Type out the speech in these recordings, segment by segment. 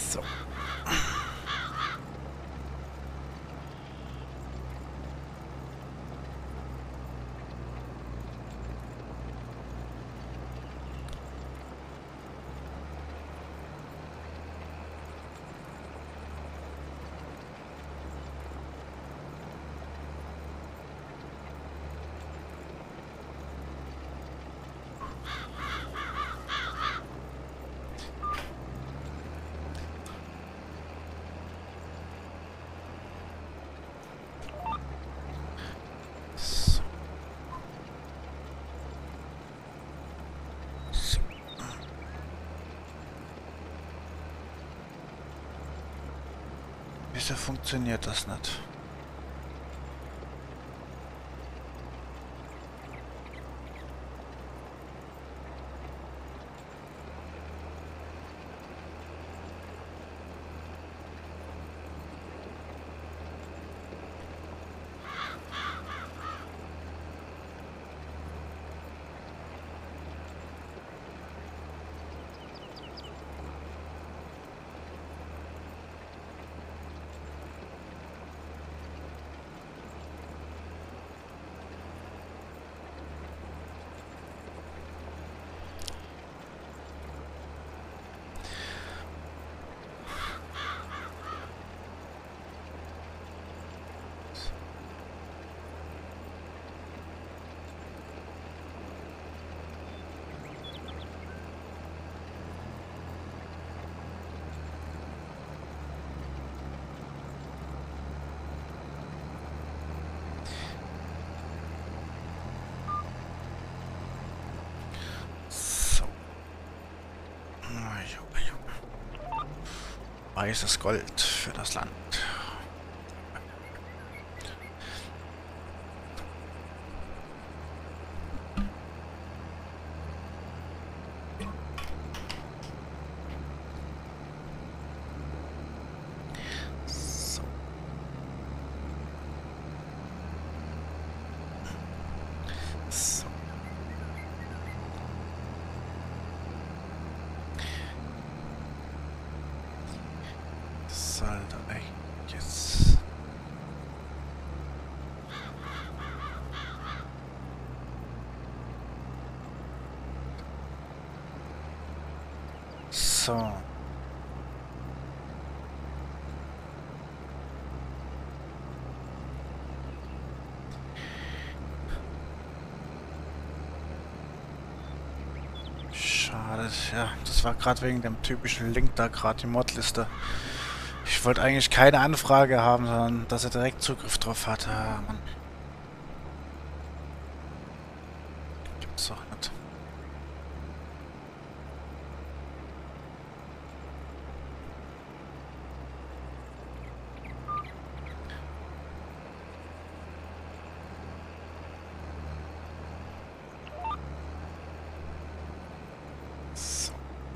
So. Wieso funktioniert das nicht? Weißes Gold für das Land. So. So. Sollte eigentlich jetzt... So. Schade, ja, das war gerade wegen dem typischen Link da gerade die Modliste. Ich wollte eigentlich keine Anfrage haben, sondern dass er direkt Zugriff drauf hat. Ah, Mann. Gibt's doch nicht. So.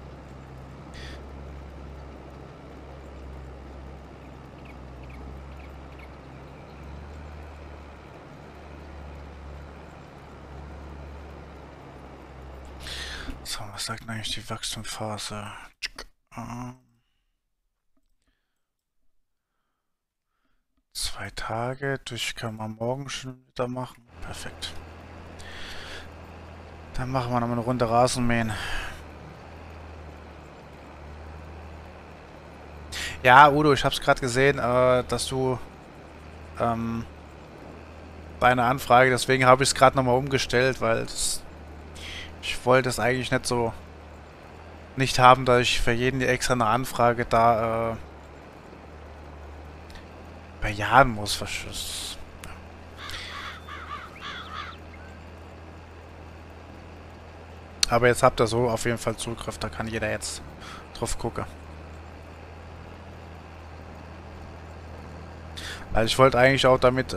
So, was sagt eigentlich die Wachstumsphase? Ah, 2 Tage, das kann man morgen schon wieder machen. Perfekt. Dann machen wir noch mal eine Runde Rasenmähen. Ja, Udo, ich hab's gerade gesehen, dass du deine Anfrage, deswegen habe ich es gerade nochmal umgestellt, weil ich wollte es eigentlich nicht so nicht haben, dass ich für jeden extra eine Anfrage da bejahen muss. Aber jetzt habt ihr so auf jeden Fall Zugriff, da kann jeder jetzt drauf gucken. Also ich wollte eigentlich auch damit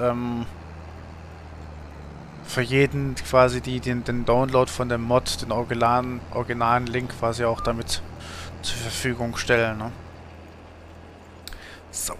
für jeden quasi den Download von dem Mod, den originalen Link quasi auch damit zur Verfügung stellen. Ne? So.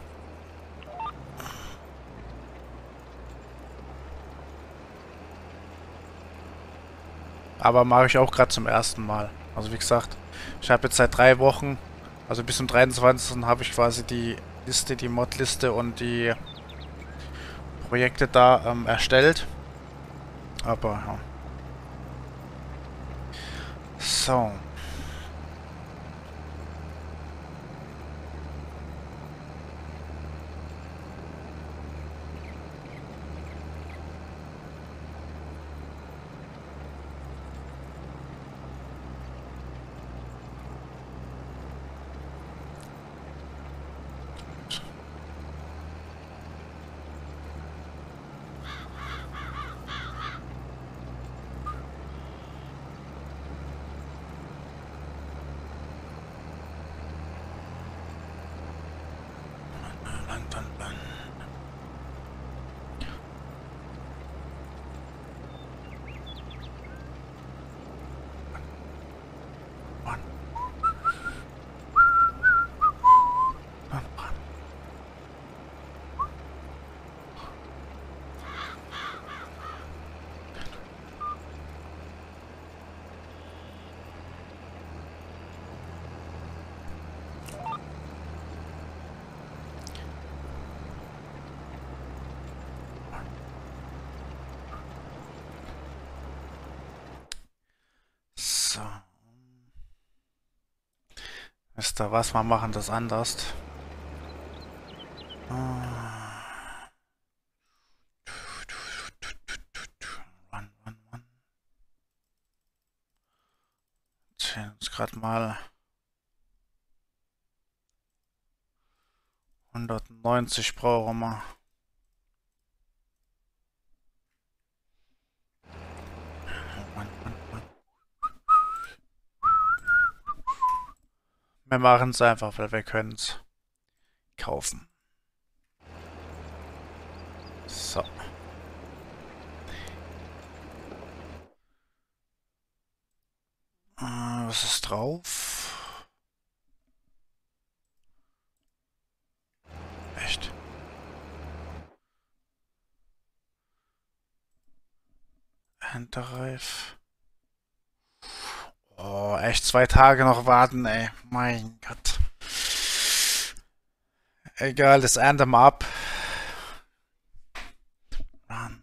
Aber mache ich auch gerade zum ersten Mal. Also wie gesagt, ich habe jetzt seit 3 Wochen Also bis zum 23. habe ich quasi die Liste, die Mod-Liste und die Projekte da erstellt. Aber ja. So. So. Wisst ihr was? Wir machen das anders. Run. Zählen uns gerade mal 190 brauchen wir. Wir machen es einfach, weil wir können es kaufen. So. Was ist drauf? Echt? Hinterreif. Oh, echt 2 Tage noch warten, ey. Mein Gott. Egal, das ernten wir ab. Mann.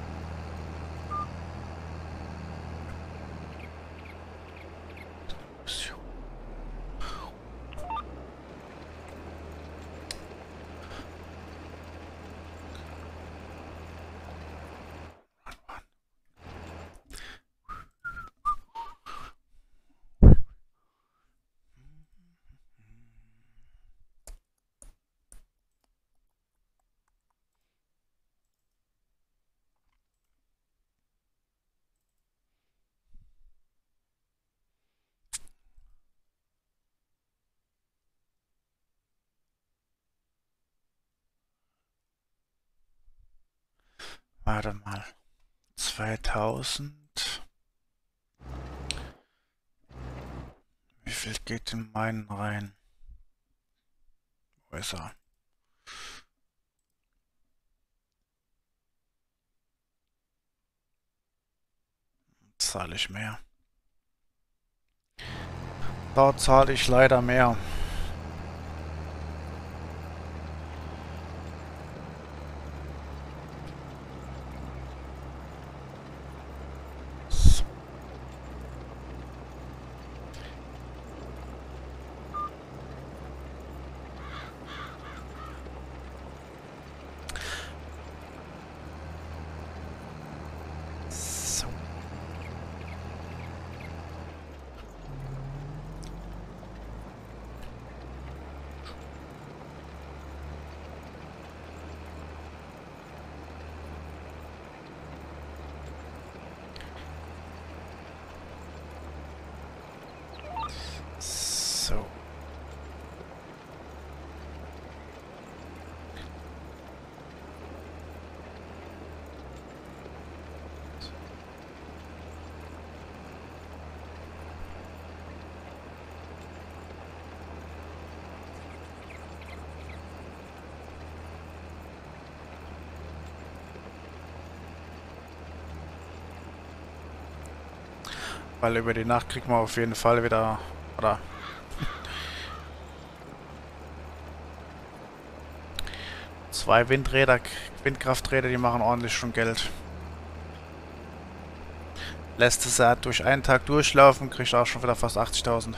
Warte mal. 2000. Wie viel geht in meinen rein? Wo ist er? Zahle ich mehr. Dort zahle ich leider mehr. So. So. Weil über die Nacht kriegen wir auf jeden Fall wieder, oder 2 Windräder, Windkrafträder, die machen ordentlich schon Geld. Lässt es ja durch einen Tag durchlaufen, kriegt auch schon wieder fast 80.000.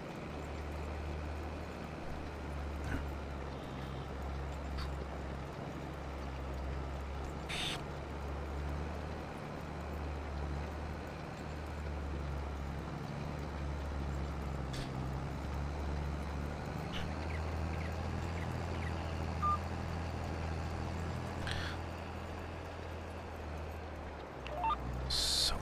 So.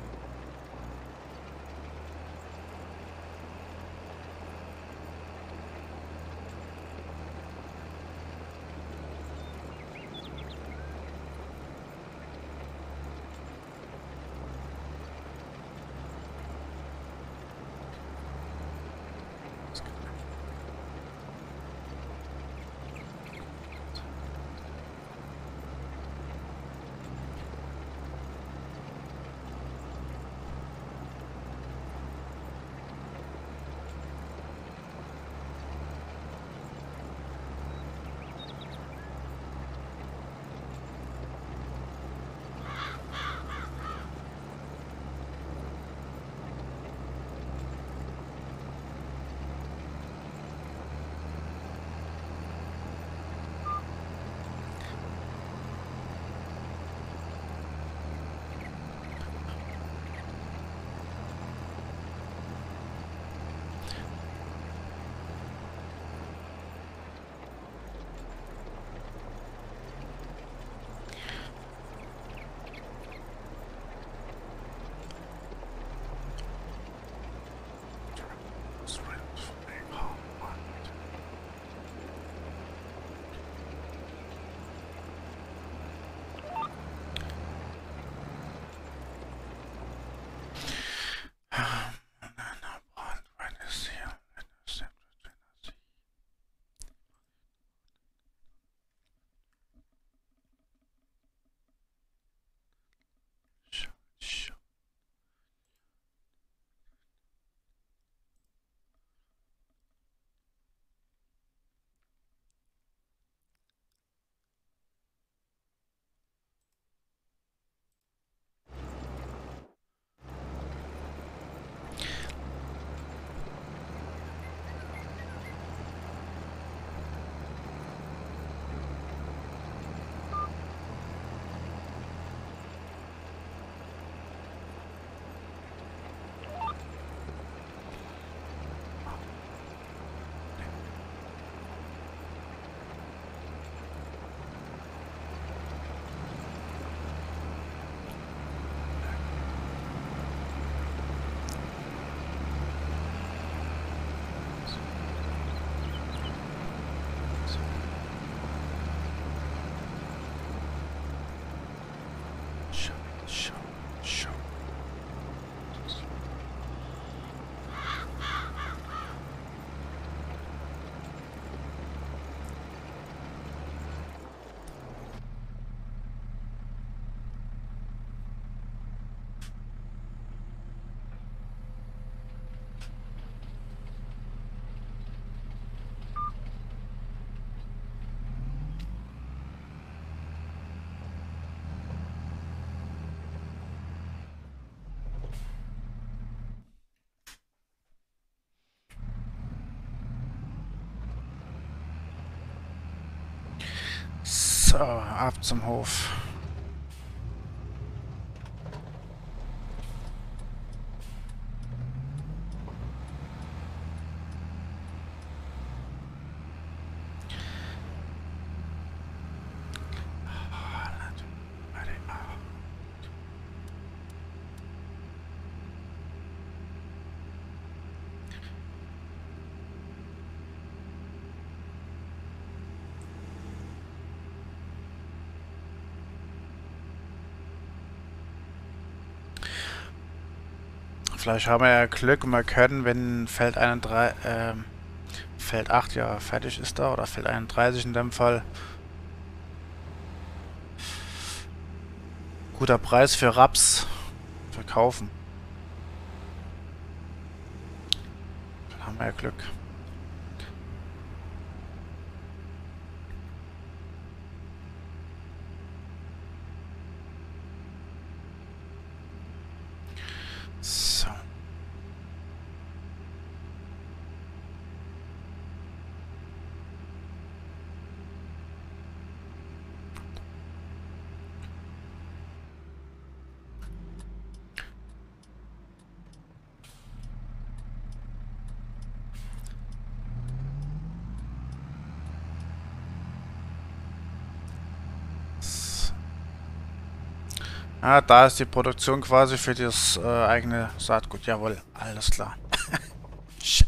So, ab zum Hof. Vielleicht haben wir ja Glück und wir können, wenn Feld 31, Feld 8 ja fertig ist da, oder Feld 31 in dem Fall. Guter Preis für Raps verkaufen. Dann haben wir ja Glück. Ah, da ist die Produktion quasi für das eigene Saatgut. Jawohl, alles klar. Shit.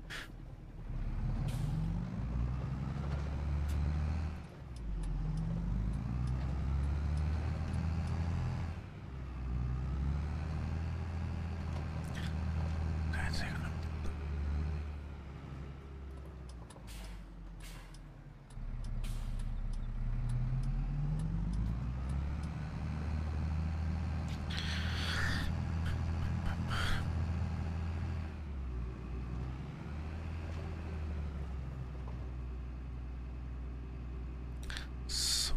So.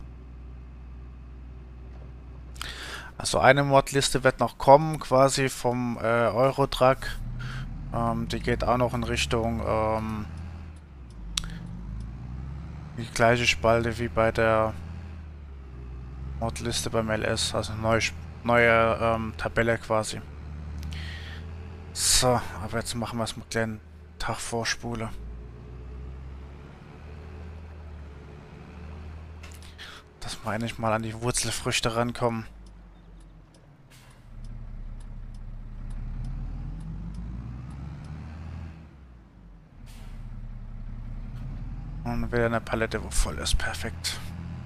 Also eine Modliste wird noch kommen, quasi vom Eurotruck. Die geht auch noch in Richtung die gleiche Spalte wie bei der Modliste beim LS, also neue Tabelle quasi. So, aber jetzt machen wir es mit kleinen Tag vorspule. Dass wir eigentlich mal an die Wurzelfrüchte rankommen. Und wieder eine Palette, wo voll ist. Perfekt.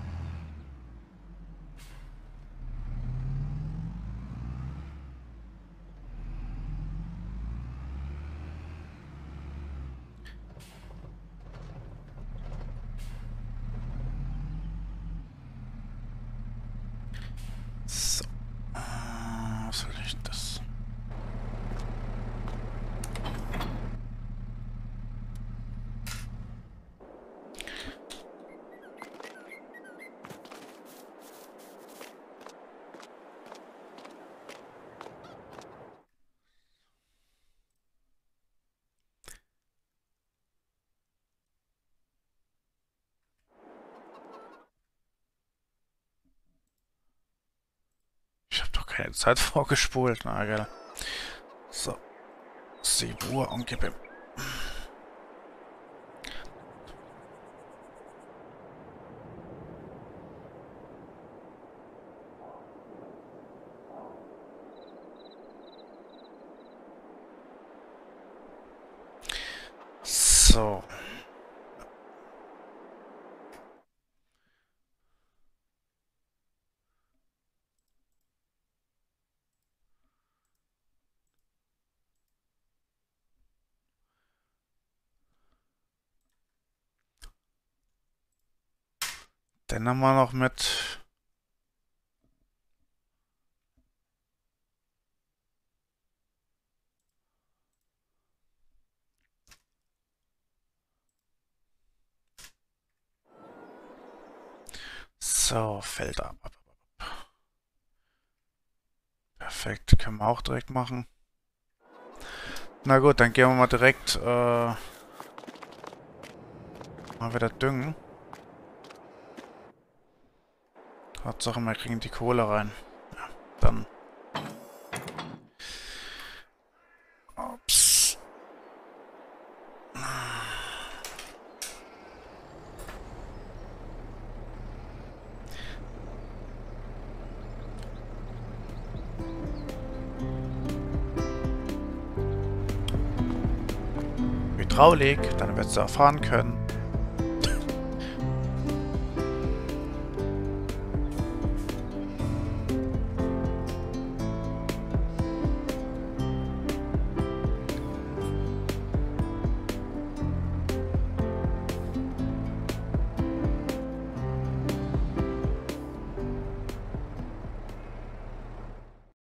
So. Was soll ich das? Ich habe doch keine Zeit vorgespult. Na, geil. So. 7 Uhr und gib ihm. So. Den haben wir noch mit. So, Feld ab. Perfekt, können wir auch direkt machen. Na gut, dann gehen wir mal direkt mal wieder düngen. Hauptsache, wir kriegen die Kohle rein. Ja, dann. Ups. Hydraulik, dann wirst du erfahren können.